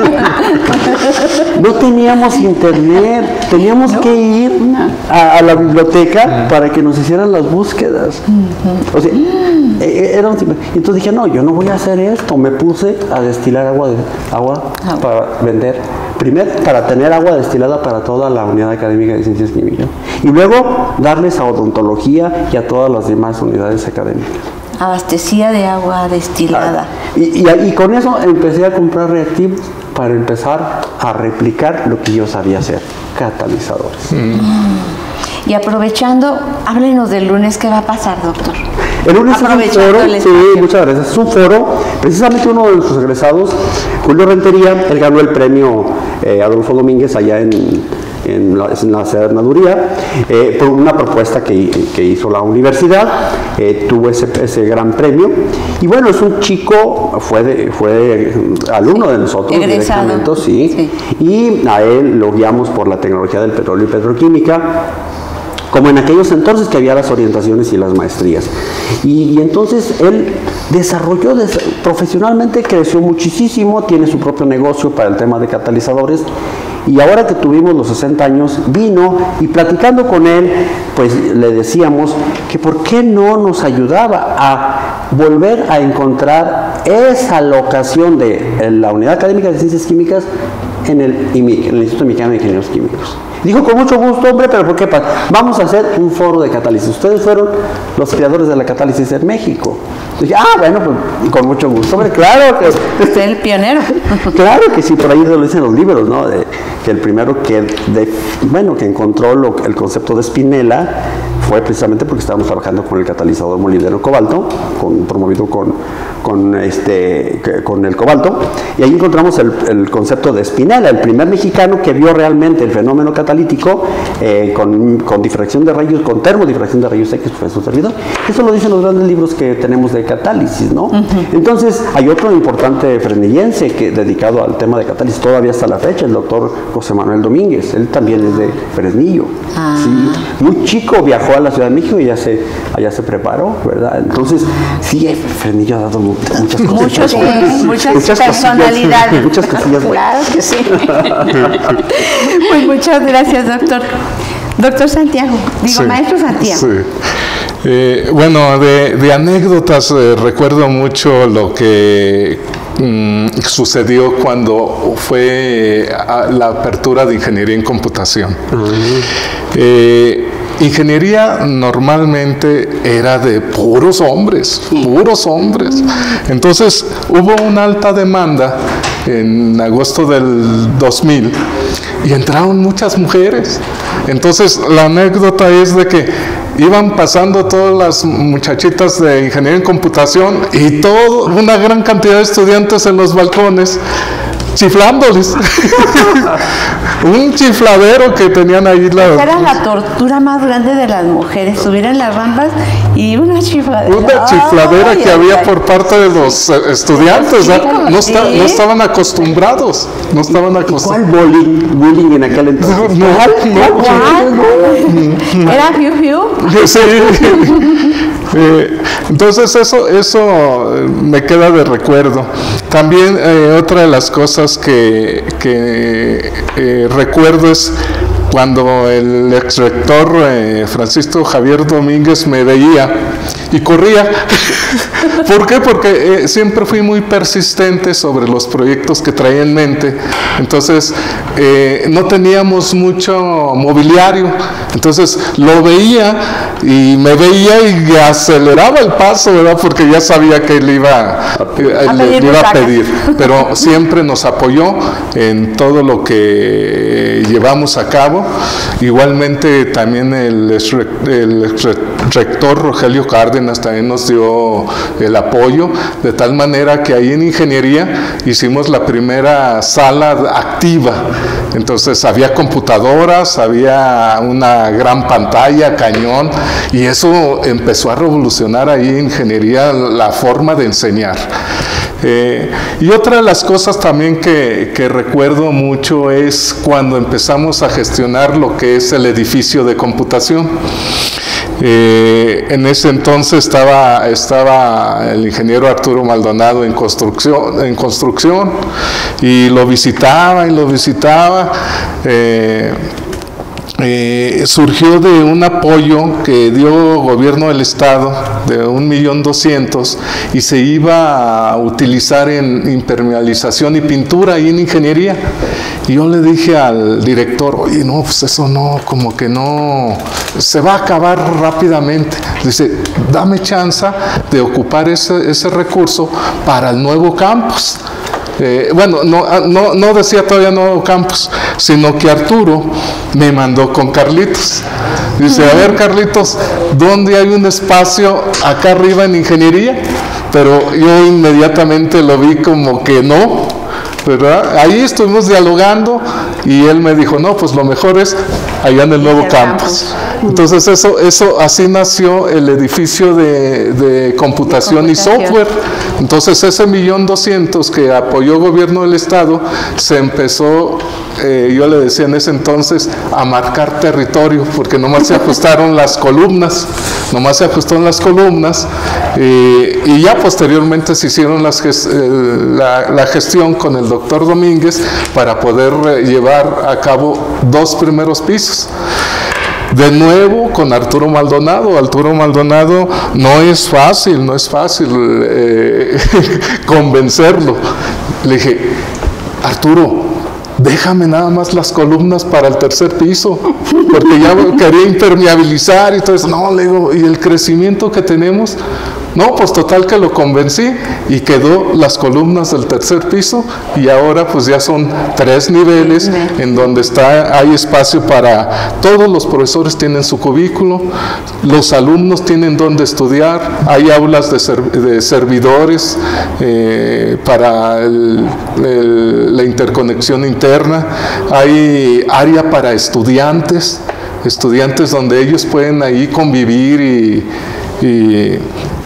No teníamos internet, teníamos ¿no? que ir a, a la biblioteca para que nos hicieran las búsquedas. O sea, era un... entonces dije, no, yo no voy a hacer esto. Me puse a destilar agua, de, agua ah. para vender. Primero, para tener agua destilada para toda la unidad académica de ciencias químicas. Y luego, darles a odontología y a todas las demás unidades académicas. Abastecía de agua destilada. Ah, y, y, y con eso empecé a comprar reactivos para empezar a replicar lo que yo sabía hacer, catalizadores. Mm. Y aprovechando, háblenos del lunes, ¿qué va a pasar, doctor? El lunes es un foro, sí, muchas gracias, es un foro, precisamente uno de nuestros egresados, Julio Rentería, él ganó el premio eh, Adolfo Domínguez allá en, en, la, en la Senaduría, eh, por una propuesta que, que hizo la universidad, eh, tuvo ese, ese gran premio, y bueno, es un chico, fue, de, fue alumno de nosotros, egresado, sí, sí, y a él lo guiamos por la tecnología del petróleo y petroquímica, como en aquellos entonces que había las orientaciones y las maestrías. Y, y entonces él desarrolló, des, profesionalmente creció muchísimo, tiene su propio negocio para el tema de catalizadores, y ahora que tuvimos los sesenta años, vino y platicando con él, pues le decíamos que por qué no nos ayudaba a volver a encontrar esa locación de la Unidad Académica de Ciencias Químicas en el I M I C, en el Instituto Mexicano de Ingenieros Químicos. Dijo, con mucho gusto, hombre, pero ¿por qué? Vamos a hacer un foro de catálisis. Ustedes fueron los creadores de la catálisis en México. Dije, ah, bueno, pues con mucho gusto, hombre, claro que... Usted es el pionero. Claro que sí, por ahí lo dicen los libros, ¿no? De, que el primero que, de, bueno, que encontró lo, el concepto de Spinella fue precisamente porque estábamos trabajando con el catalizador molibdeno cobalto, con, promovido con, con, este, con el cobalto, y ahí encontramos el, el concepto de Spinella, el primer mexicano que vio realmente el fenómeno catalítico eh, con, con difracción de rayos, con termodifracción de rayos X, fue su servidor. Eso lo dicen los grandes libros que tenemos de catálisis, ¿no? Uh-huh. Entonces, hay otro importante fresnillense que dedicado al tema de catálisis todavía hasta la fecha, el doctor José Manuel Domínguez, él también es de Fresnillo. Ah. Sí, muy chico viajó a la Ciudad de México y ya se, allá se preparó, ¿verdad? Entonces, sí, Fresnillo ha dado muchas cosas. Muchos, sí, muchas, muchas personalidades. Cosillas, muchas cosillas. Claro que sí. Pues muchas gracias, doctor. Doctor Santiago, digo, sí, maestro Santiago. Sí. Eh, bueno, de, de anécdotas eh, recuerdo mucho lo que mm, sucedió cuando fue eh, la apertura de ingeniería en computación. Uh-huh. eh, Ingeniería normalmente era de puros hombres, puros hombres. Entonces hubo una alta demanda en agosto del dos mil y entraron muchas mujeres. Entonces la anécdota es de que iban pasando todas las muchachitas de ingeniería en computación y todo, una gran cantidad de estudiantes en los balcones chiflándoles. Un chifladero que tenían ahí. La... Era la tortura más grande de las mujeres, subir en las rampas y una chifladera. Una chifladera ay, que ay, había ay. por parte de los estudiantes. Los chicos, no, está, ¿sí? no estaban acostumbrados. No estaban acostumbrados. ¿Cuál bullying, bullying en aquel entonces? No, no, no, no. ¿Era fiu fiu? Sí. Eh, entonces eso, eso me queda de recuerdo. También eh, otra de las cosas que, que eh, recuerdo es cuando el ex rector eh, Francisco Javier Domínguez me veía y corría. ¿Por qué? Porque eh, siempre fui muy persistente sobre los proyectos que traía en mente. Entonces eh, no teníamos mucho mobiliario. Entonces lo veía y me veía y aceleraba el paso, ¿verdad? Porque ya sabía que él iba, eh, le, le iba a pedir. Pero siempre nos apoyó en todo lo que llevamos a cabo. Igualmente también el, el rector Rogelio Cárdenas también nos dio el apoyo, de tal manera que ahí en ingeniería hicimos la primera sala activa. Entonces había computadoras, había una gran pantalla, cañón, y eso empezó a revolucionar ahí en ingeniería la forma de enseñar. Eh, y otra de las cosas también que, que recuerdo mucho es cuando empezamos a gestionar lo que es el edificio de computación. Eh, en ese entonces estaba, estaba el ingeniero Arturo Maldonado en construcción, en construcción y lo visitaba y lo visitaba. Eh, Eh, surgió de un apoyo que dio gobierno del estado de un millón doscientos y se iba a utilizar en impermeabilización y pintura y en ingeniería. Y yo le dije al director, oye, no, pues eso no, como que no, se va a acabar rápidamente. Dice, dame chance de ocupar ese, ese recurso para el nuevo campus. eh, bueno, no, no, no decía todavía Nuevo Campus, sino que Arturo me mandó con Carlitos. Dice, a ver, Carlitos, ¿dónde hay un espacio acá arriba en ingeniería? Pero yo inmediatamente lo vi como que no, ¿verdad? Ahí estuvimos dialogando y él me dijo, no, pues lo mejor es allá en el nuevo campus. Entonces eso, eso así nació el edificio de, de computación, de computación y software. Entonces ese millón doscientos que apoyó el gobierno del estado se empezó, eh, yo le decía en ese entonces, a marcar territorio, porque nomás se ajustaron las columnas, nomás se ajustaron las columnas, eh, y ya posteriormente se hicieron las gest eh, la, la gestión con el doctor Domínguez para poder eh, llevar a cabo dos primeros pisos. De nuevo con Arturo Maldonado. Arturo Maldonado no es fácil, no es fácil eh, convencerlo. Le dije, Arturo, déjame nada más las columnas para el tercer piso, porque ya quería impermeabilizar y todo eso. No, le digo, ¿y el crecimiento que tenemos? No, pues total que lo convencí y quedó las columnas del tercer piso y ahora pues ya son tres niveles en donde está, hay espacio para todos los profesores, tienen su cubículo, los alumnos tienen donde estudiar, hay aulas de, ser, de servidores eh, para el, el, la interconexión interna, hay área para estudiantes, estudiantes donde ellos pueden ahí convivir y, y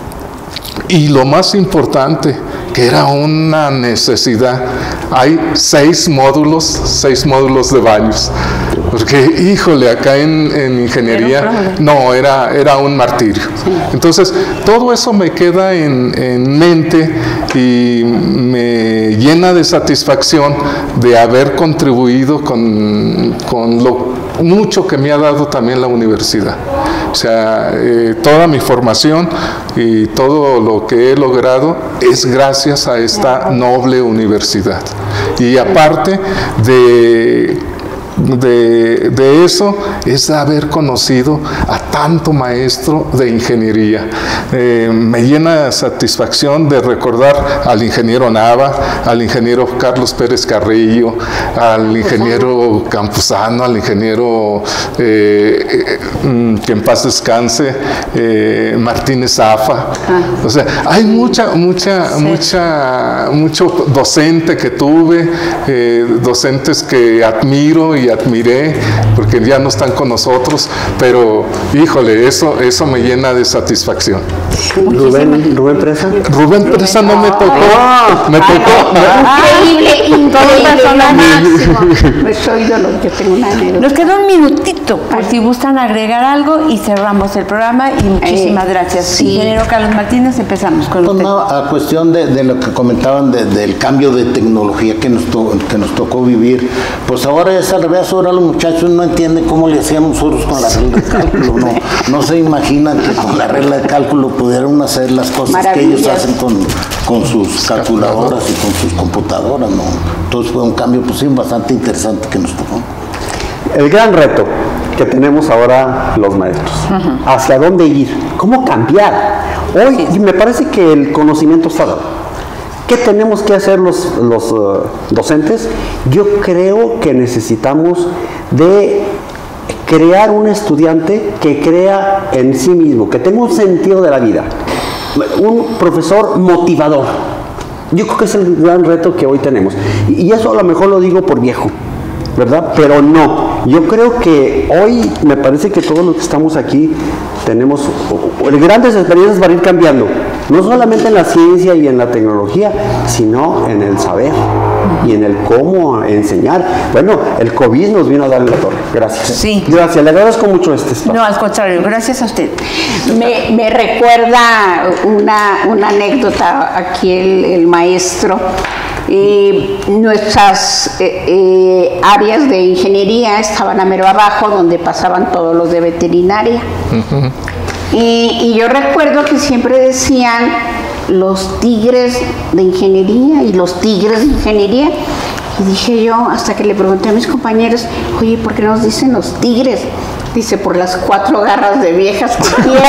Y lo más importante, que era una necesidad, hay seis módulos, seis módulos de baños. Porque, híjole, acá en, en ingeniería, no, era, era un martirio. Entonces, todo eso me queda en, en mente y me llena de satisfacción de haber contribuido con, con lo mucho que me ha dado también la universidad. O sea, eh, toda mi formación y todo lo que he logrado es gracias a esta noble universidad. Y aparte de, de, de eso, es haber conocido a tanto maestro de ingeniería. Eh, me llena de satisfacción de recordar al ingeniero Nava, al ingeniero Carlos Pérez Carrillo, al ingeniero Campuzano, al ingeniero eh, eh, que en paz descanse, eh, Martínez Zafa. O sea, hay mucha, mucha, sí. mucha, mucho docente que tuve, eh, docentes que admiro y admiré, porque ya no están con nosotros, pero híjole, eso, eso me llena de satisfacción. Rubén, Rubén Presa. Rubén Presa no me tocó, oh, me tocó. Increíble, increíble. Soy ídolo, yo tengo una anécdota. Nos queda un minutito, por si gustan agregar algo y cerramos el programa y muchísimas eh, gracias. Sí. Ingeniero Carlos Martínez, empezamos con pues usted. No, a cuestión de, de lo que comentaban de, del cambio de tecnología que nos, to, que nos tocó vivir, pues ahora es al revés, ahora los muchachos no entienden cómo le hacíamos nosotros con la regla de cálculo, no, no se imaginan que con la regla de cálculo pudieran hacer las cosas que ellos hacen con, con sus calculadoras y con sus computadoras, ¿no? Entonces fue un cambio pues sí, bastante interesante que nos tocó. El gran reto que tenemos ahora los maestros, uh-huh. ¿hacia dónde ir? ¿Cómo cambiar? Hoy sí. me parece que el conocimiento está dado. ¿Qué tenemos que hacer los, los uh, docentes? Yo creo que necesitamos de crear un estudiante que crea en sí mismo, que tenga un sentido de la vida, un profesor motivador. Yo creo que es el gran reto que hoy tenemos. Y eso a lo mejor lo digo por viejo, ¿verdad? Pero no, yo creo que hoy me parece que todos los que estamos aquí tenemos grandes experiencias para ir cambiando, no solamente en la ciencia y en la tecnología, sino en el saber y en el cómo enseñar. Bueno, el COVID nos vino a dar la torre. Gracias. Sí. Gracias, le agradezco mucho este espacio. No, al contrario, gracias a usted. Me, me recuerda una, una anécdota aquí el, el maestro. Eh, nuestras eh, eh, áreas de ingeniería estaban a mero abajo, donde pasaban todos los de veterinaria. Uh-huh. y, y yo recuerdo que siempre decían los tigres de ingeniería y los tigres de ingeniería. Y dije yo, hasta que le pregunté a mis compañeros, oye, ¿por qué nos dicen los tigres? Dice, por las cuatro garras de viejas que tiene.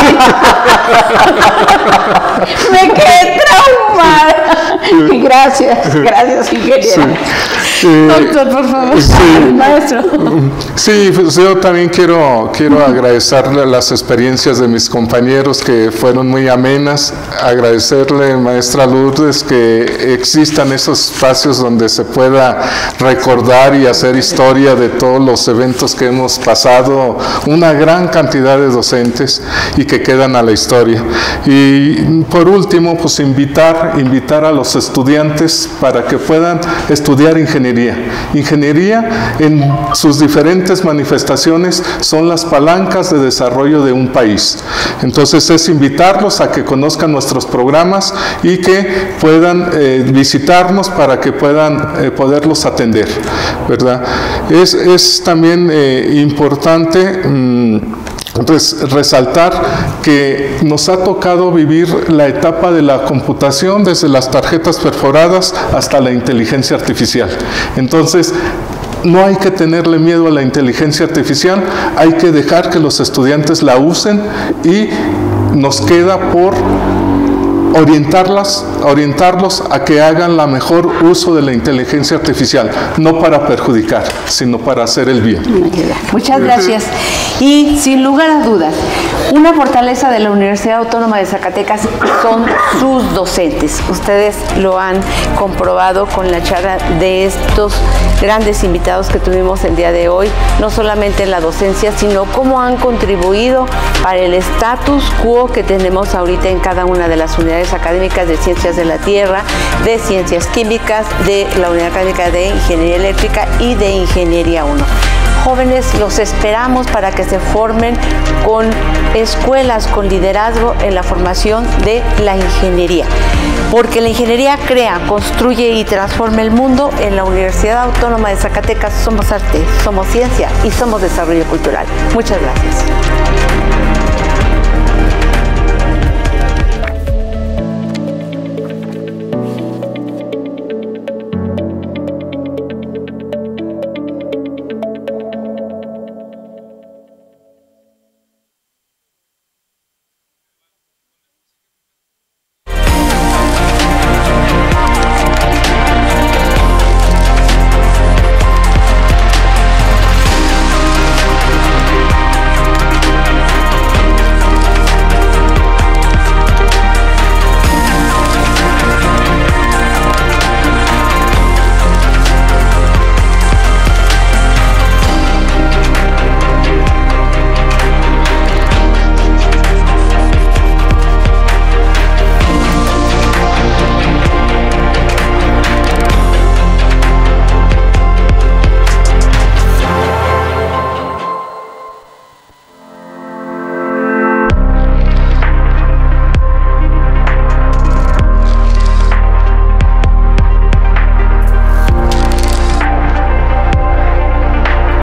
Me quedé traumada. Gracias, gracias, ingeniera. Sí. Eh, Doctor, por favor. Sí. Maestro. Sí, pues yo también quiero, quiero agradecerle las experiencias de mis compañeros que fueron muy amenas. Agradecerle, maestra Lourdes, que existan esos espacios donde se pueda recordar y hacer historia de todos los eventos que hemos pasado, una gran cantidad de docentes y que quedan a la historia. Y por último, pues invitar, invitar a los estudiantes para que puedan estudiar ingeniería. Ingeniería en sus diferentes manifestaciones son las palancas de desarrollo de un país. Entonces es invitarlos a que conozcan nuestros programas y que puedan eh, visitarnos para que puedan eh, poderlos atender, ¿verdad? Es, es también eh, importante mmm, Entonces, resaltar que nos ha tocado vivir la etapa de la computación desde las tarjetas perforadas hasta la inteligencia artificial. Entonces, no hay que tenerle miedo a la inteligencia artificial, hay que dejar que los estudiantes la usen y nos queda por orientarlas, orientarlos a que hagan la mejor uso de la inteligencia artificial, no para perjudicar, sino para hacer el bien. Muchas gracias. Y sin lugar a dudas, una fortaleza de la Universidad Autónoma de Zacatecas son sus docentes. Ustedes lo han comprobado con la charla de estos grandes invitados que tuvimos el día de hoy, no solamente en la docencia, sino cómo han contribuido para el status quo que tenemos ahorita en cada una de las unidades académicas de Ciencias de la Tierra, de Ciencias Químicas, de la Unidad Académica de Ingeniería Eléctrica y de Ingeniería uno. Jóvenes, los esperamos para que se formen con escuelas, con liderazgo en la formación de la ingeniería. Porque la ingeniería crea, construye y transforma el mundo. En la Universidad Autónoma de Zacatecas somos arte, somos ciencia y somos desarrollo cultural. Muchas gracias.